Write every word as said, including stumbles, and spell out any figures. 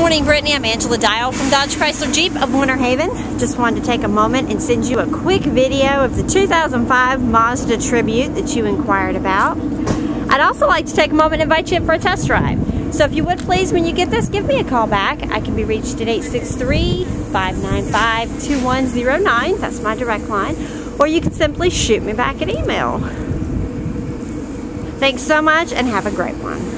morning, Brittany. I'm Angela Dial from Dodge Chrysler Jeep of Winter Haven. Just wanted to take a moment and send you a quick video of the two thousand five Mazda Tribute that you inquired about. I'd also like to take a moment and invite you in for a test drive. So if you would please, when you get this, give me a call back. I can be reached at eight six three, five nine five, two one zero nine. That's my direct line. Or you can simply shoot me back an email. Thanks so much and have a great one.